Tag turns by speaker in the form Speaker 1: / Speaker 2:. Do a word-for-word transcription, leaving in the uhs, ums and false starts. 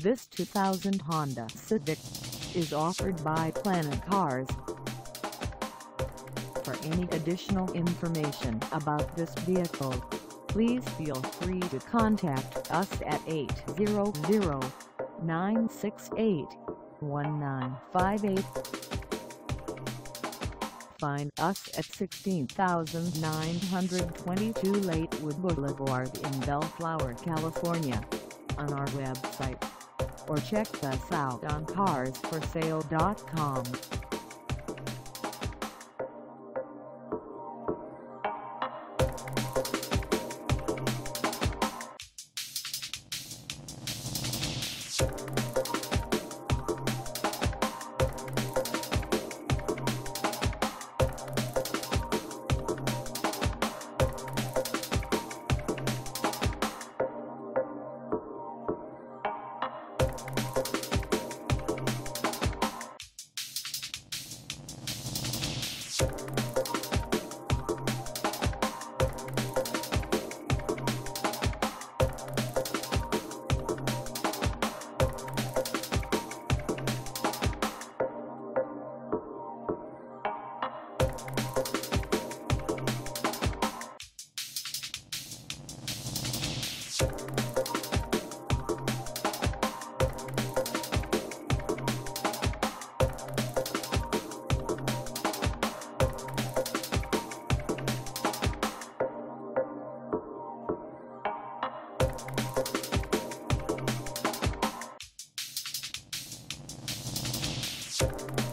Speaker 1: This two thousand Honda Civic is offered by Planet Cars. For any additional information about this vehicle, please feel free to contact us at eight hundred, nine six eight, one nine five eight. Find us at sixteen thousand nine hundred twenty-two Lakewood Boulevard in Bellflower, California, on our website, or check us out on cars for sale dot com.
Speaker 2: You